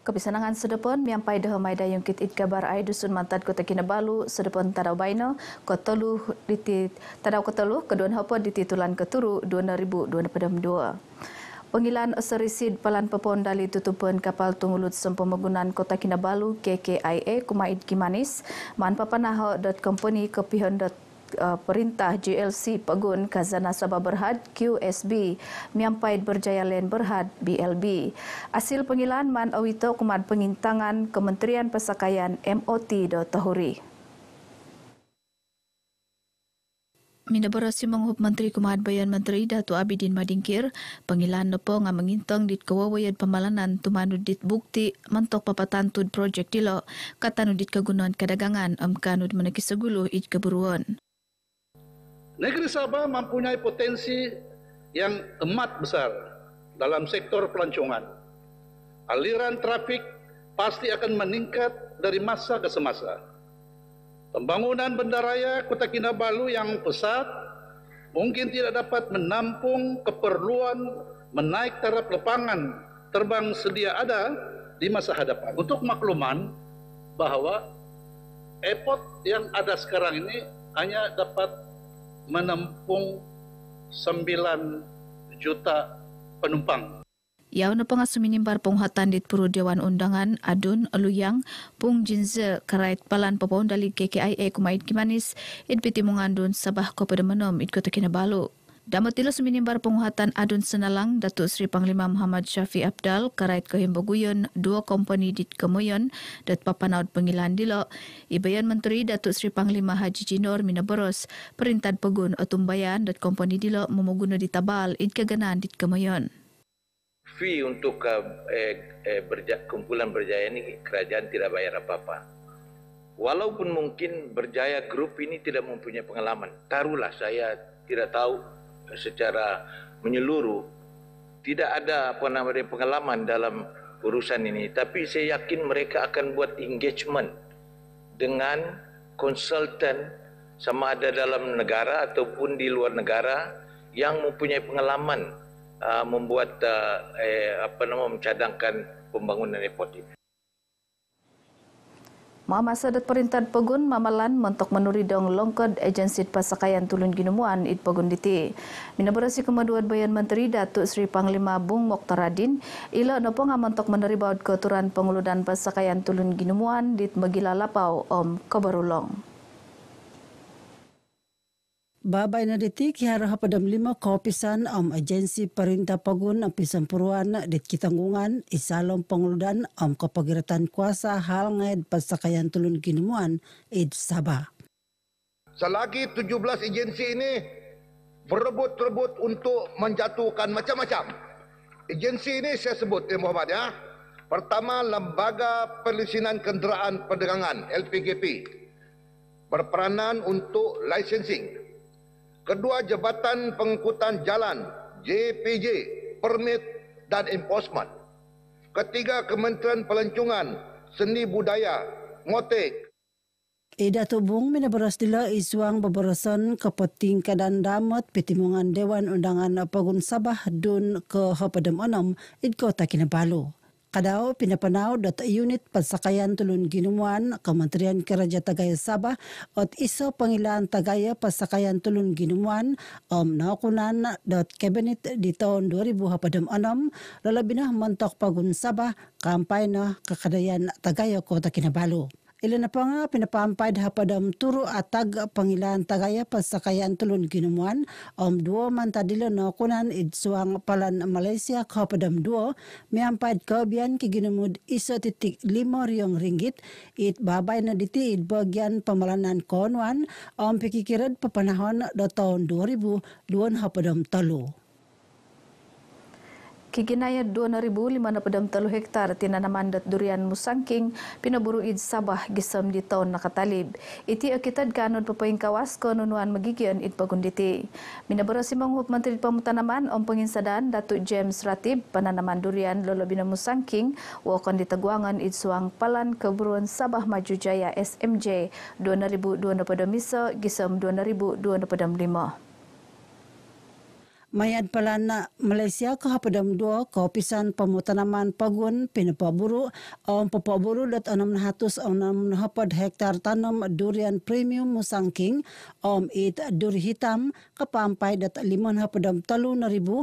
kebisanangan sedepon miampai dahomai dayung kit it kabar ai dusun Mantad Kota Kinabalu sedepon tadau baino kotelu diti tadau kotelu keduan hapa dititulan keturu 2022. Panggilan asarisid palan pepon dali tutupan kapal tungulut sempemagunan Kota Kinabalu KKIA Kumaid Kimanis man papanaho.company kepihan perintah GLC Pegun Khazanah Sabah Berhad QSB miampai berjaya len Berhad BLB. Hasil panggilan man awito kumad pengintangan Kementerian Pesakaian MOT do Tahuri. Minabarasi menghup Menteri Kumad Bayan Menteri Datu Abidin Madingkir, panggilan nepo nga mengintang dit kawawayan pamalanan tumanud dit bukti mentok papatantud projek dilo katanud dit kegunaan kadagangan kanud menakisaguluh it keburuan. Negeri Sabah mempunyai potensi yang amat besar dalam sektor pelancongan. Aliran trafik pasti akan meningkat dari masa ke semasa. Pembangunan bandaraya Kota Kinabalu yang pesat mungkin tidak dapat menampung keperluan menaik taraf lapangan terbang sedia ada di masa hadapan. Untuk makluman bahwa airport yang ada sekarang ini hanya dapat menampung 9 juta penumpang. Yau na pangasu minimbar penguhatan dit Puru Dewan Undangan Adun Aluyang Pung Jinze karait palan papaun dali KKIA Kumaid Kimanis it piti mengandun Sabah Kopada Menom it Kota Kinabalu. Damatila suminimbar penguhatan Adun Senalang Datuk Seri Panglima Muhammad Syafi Abdal karait kahimbaguyon dua kompani dit kemoyon dat papanaud pengilan dilo. Ibayan Menteri Datuk Seri Panglima Haji Jinor Minaboros perintah pegun otumbayan dat kompani dilo memuguna ditabal it kaganan dit kemoyon. Fee untuk kumpulan Berjaya ini kerajaan tidak bayar apa-apa. Walaupun mungkin Berjaya Group ini tidak mempunyai pengalaman. Taruhlah saya tidak tahu secara menyeluruh. Tidak ada pengalaman dalam urusan ini. Tapi saya yakin mereka akan buat engagement dengan konsultan sama ada dalam negara ataupun di luar negara yang mempunyai pengalaman membuat mencadangkan pembangunan airport ini. Masa dat perintah pegun mamalan mentok menuri dong longkod agensi pasakaian tulun ginumuan it pegun diti. Minabarasi kemaduan Bayan Menteri Datuk Seri Panglima Bung Mokhtaradin ila nopo nga mentok meneri baut keturan penguludan pasakaian tulun ginumuan dit Megila Lapau Om Kabarulong. Babay na diti kihara padam 5 kopisan agensi perintah pagun ang pisampuruan dit kitanggungan isalom panguludan kapagiratan kuasa hal ngaid pasakayan tulun ginuman id Sabah. Selagi 17 agensi ini berebut-rebut untuk menjatuhkan macam-macam. Agensi ini saya sebut Muhammad ya. Pertama, Lembaga Pelisinan Kenderaan Perdagangan LPGP berperanan untuk licensing. Kedua, Jabatan Pengangkutan Jalan JPJ, Permit dan Enforcement. Ketiga, Kementerian Pelancongan, Seni Budaya, Ngotek. Ida tubung minabaras dila iswang babarasan kapating kadan damat petimungan Dewan Undangan Pagun Sabah dun ke Hapadam Onam id Kota Kinabalu. Kadao pinapanaw dat unit pasakayan tulun ginumuan Kementerian Kerja Tagaya Sabah at iso pangilan Tagaya pasakayan tulun ginumuan nakunan dot cabinet di tahun 2006 lalabi na mentok Pagun Sabah kampay na kakadayan Tagaya Kota Kinabalu. Ilan na pa nga pinapampay hapadam turo atag pangilan Tagaya pasakayan tulun ginumuan duo mantadilo no kunan idsuang palan Malaysia kapadam duo miampay kabian kiginumud ringgit it babay na diti it bagyan pamalanan konwan pikikirad papanahon do tahun 2002 hapadam talo. Kiginaya 2,563 hektar tinanaman dat durian musangking pinaburu id Sabah gisam di tahun nakatalib. Iti akitad kanod papaing kawas konunuan magigyan id pagunditi. Minabarasi manghup Menteri Pamutanaman om penginsadan Datuk James Ratib pananaman durian lolobina musangking wakon ditagwangan id suang palan keburuan Sabah Maju Jaya SMJ 2022 miso gisam 2025. Mayad pala na Malaysia ke hapadam 2 ke opisan pemutanaman pagun pinapaburu papaburu dat 600 hektar tanam durian premium musangking it duri hitam kepampai dat 5 hapadam 3,400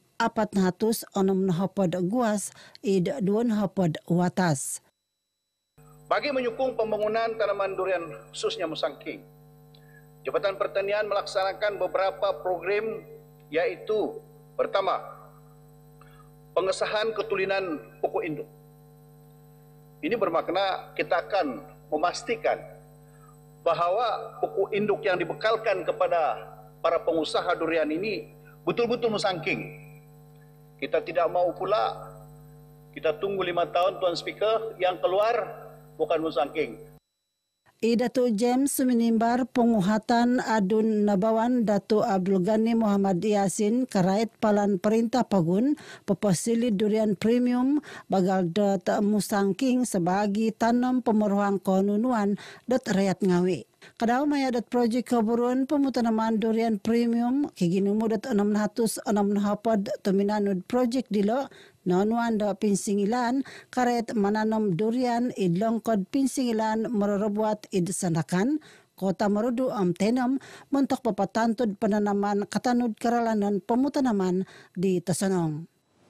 hapad guas id 2 hapad watas. Bagi menyokong pembangunan tanaman durian khususnya musangking, Jabatan Pertanian melaksanakan beberapa program, yaitu pertama, pengesahan ketulinan pokok induk. Ini bermakna kita akan memastikan bahawa pokok induk yang dibekalkan kepada para pengusaha durian ini betul-betul musangking. Kita tidak mau pula kita tunggu 5 tahun, Tuan Speaker, yang keluar bukan musangking. Datuk James menimbar penguhatan adun Nabawan Datuk Abdul Ghani Muhammad Yasin karait palan perintah pagun pepasili durian premium bagal dat musangking sebagi tanam pemeruang konunuan dat rakyat ngawi. Kadau maya dat projek keburuan pemutanaman durian premium kiginumu dat 600 hapad tominanud projek dilo nonuan da pinsingilan karet mananam durian idlongkod pinsingilan merebuat id sandakan kota Merudu tenam mentok papatantod penanaman katanud karalanan pemutanaman di Tasonong.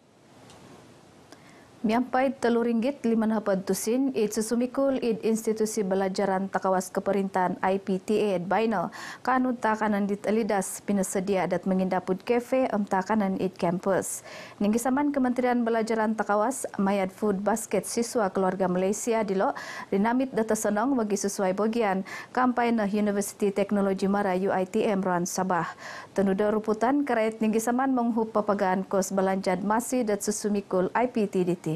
Miampai RM3.5 id susumikul id institusi belajaran takawas keperintahan IPTA id baino kanun takanan dit alidas pinasedia dat mengindapud kafe takanan id campus. Ninggisaman Kementerian Belajaran Takawas mayad food basket siswa keluarga Malaysia dilo dinamit data senong bagi sesuai bagian kampai na Universiti Teknologi Mara UiTM Ruan Sabah. Tenuda ruputan karait ninggisaman menghub papagaan kos belanjad masih dat susumikul IPTDT.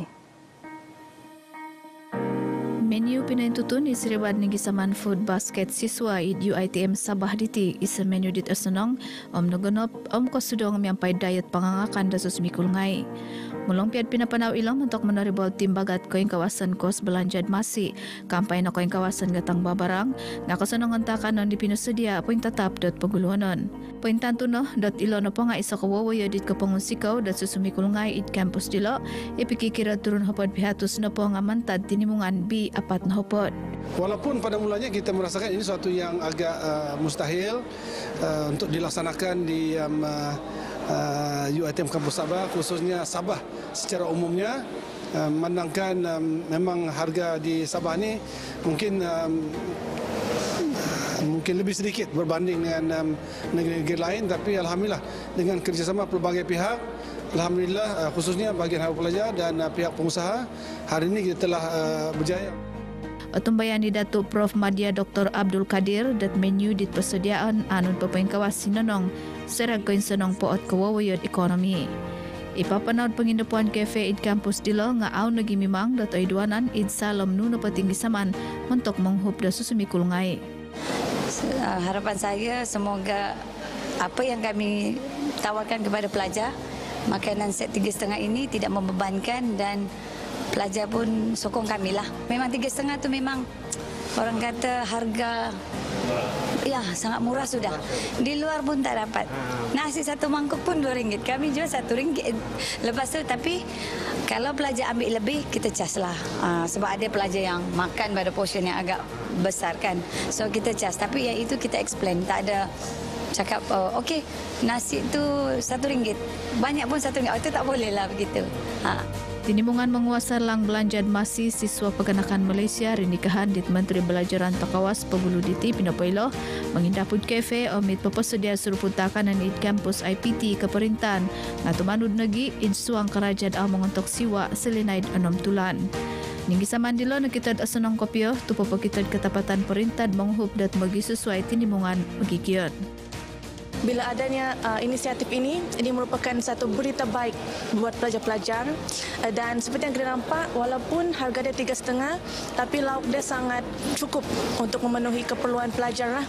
Menu pinintutun isiriban ni gisaman food basket siswa id UiTM Sabah diti isa menu dit asenong nagunop kosudong miampai diet pangangakan da susmikul ngai. Mulong piad pinapanaw ilang untuk meneribol timbagat koing kawasan kos belanjad masi kampay na koing kawasan gatang babarang nga kasanong antakan non di pinusedia poing tatap dot paguluhanon. Poing tantuno dot ilo na po nga isa kawawayo dit kapangusikaw dot susumikul ngai id campus dilo ipikikira turun hapad pihatus na po nga mantad tinimungan B apat na hapad. Walaupun pada mulanya kita merasakan ini suatu yang agak mustahil untuk dilaksanakan di UiTM Kampus Sabah, khususnya Sabah secara umumnya, memandangkan memang harga di Sabah ini mungkin lebih sedikit berbanding dengan negeri-negeri lain, tapi alhamdulillah dengan kerjasama pelbagai pihak, alhamdulillah khususnya bagian hal pelajar dan pihak pengusaha, hari ini kita telah berjaya. Otumbayan di Datuk Prof Madya Dr. Abdul Kadir dat menu dit persediaan anun pepaing kawas sinonong serag koin senong poot kewawayod ekonomi. Ipapanaud pengindapuan kafe id kampus dilo nga aw nagi mimang dat aiduanan id salam nuno patinggi saman mentok menghub da susumikul ngai. Harapan saya semoga apa yang kami tawarkan kepada pelajar, makanan set 3,5 ini tidak membebankan dan pelajar pun sokong kami lah. Memang 3,5 tu memang orang kata harga ya sangat murah sudah. Di luar pun tak dapat. Nasi satu mangkuk pun RM2. Kami jual RM1. Lepas tu tapi kalau pelajar ambil lebih kita cas lah. Sebab ada pelajar yang makan pada portion yang agak besar kan. So kita cas. Tapi yang itu kita explain. Tak ada cakap okey nasi tu RM1. Banyak pun RM1. Itu tak boleh lah begitu. Tinimungan menguasai lang belanjad masih siswa perganakan Malaysia rinikahan dit Menteri Belajaran Takawas Pebulu Diti Pinopoilo mengindapud kafe omit pepesedia seruput takanan id kampus IPT keperintahan ngatu manud negi id suang kerajaan mengontok siwa selinaid 6 tulan. Ninggi samandilo nakitad asanong kopyo tupo pakitad ketapatan perintah menghub dat bagi sesuai tinimungan magigion. Bila adanya inisiatif ini merupakan satu berita baik buat pelajar-pelajar dan seperti yang kita nampak walaupun harga dia 3,5 tapi lauk dia sangat cukup untuk memenuhi keperluan pelajar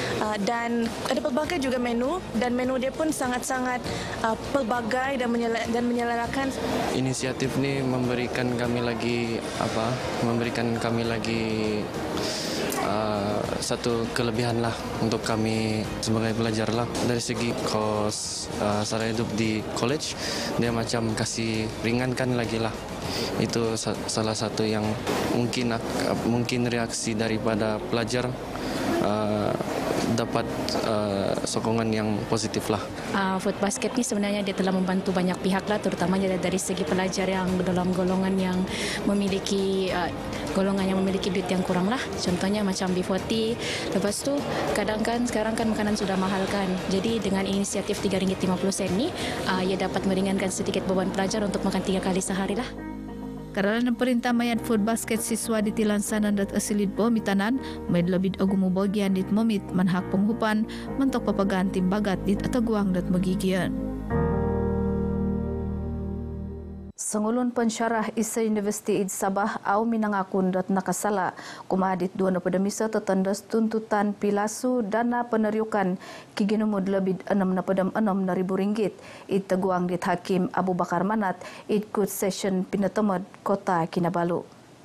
dan ada pelbagai juga menu dan menu dia pun sangat-sangat pelbagai dan menyelarakan. Inisiatif ini memberikan kami lagi satu kelebihan lah untuk kami sebagai pelajar lah. Dari segi kos sara hidup di college, dia macam kasih ringankan lagi lah. Itu salah satu yang mungkin reaksi daripada pelajar dapat sokongan yang positif lah. Food Basket ni sebenarnya dia telah membantu banyak pihak lah, terutamanya dari segi pelajar yang dalam golongan yang memiliki duit yang kurang lah. Contohnya macam B40. Lepas tu sekarang kan makanan sudah mahal kan. Jadi dengan inisiatif RM3.50 ni, ia dapat meringankan sedikit beban pelajar untuk makan 3 kali sehari lah. Kerana perintah mayat Food Basket siswa di Tilansanan dan Asilit Bomitanan, may lebih agumo bagian dit momit manhak penghupan mentok papagaan timbagat dit ataguang dat magigian. Sengulun pensyarah Isa Universiti Id Sabah au minangakun dat nakasala kumadit dua na pedemisa tetandas tuntutan pilasu dana peneriukan kiginumud lebih 6.6 ribu ringgit. Id teguang dit Hakim Abu Bakar Manat Id Good Session Pinatemod Kota Kinabalu.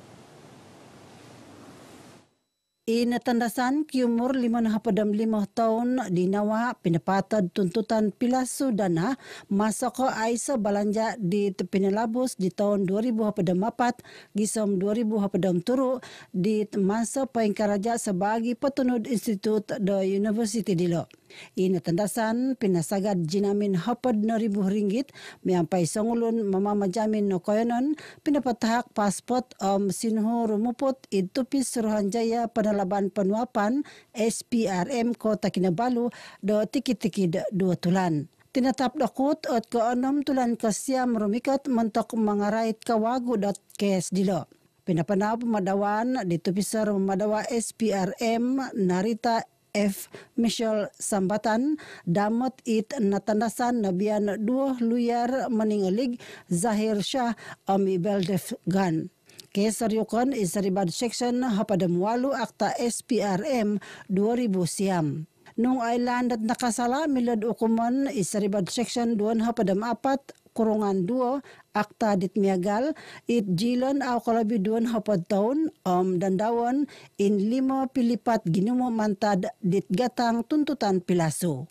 Inatandasan kiumur 5.5 tahun dinawa pinapatad tuntutan pilasu dana masako Aisa balanja di Pinalabos di tahun 2024 gisom 2023 di masa paingkaraja sebagai petunud Institut the University Dilo. Inatandasan pinasagad jinamin RM4,000 miampai songulun mamamajamin no koyonon pinapatahak pasport sinho rumupot itupis Suruhanjaya Penalaban Penuapan SPRM Kota Kinabalu do tiki-tiki 2 tulan. Tinatap dakut at ke-6 tulan kasyam rumikat mentok mangarait kawagu.ks dilo. Pinapanaw pemadawan ditupisar memadawa SPRM Narita F. Michelle Sambatan damot it natandasan nabian 2 luyar meningalig Zahir Shah Ami Beldef Gan. Kesaryukon isaribad section hapadamwalu akta SPRM 2000 siam. Nung island at nakasala milad ukuman isaribad section 2 hapadam 4 kurungan 2 akta dit miagal it jilon aw kalabi 2 hapad taon dandawon in 5 pilipat ginumo mantad dit gatang tuntutan pilaso.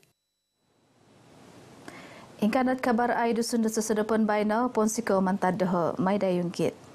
Ingkanat kabar ay dusun sa sedepan bayna ponsiko mantad deho may dayungkit.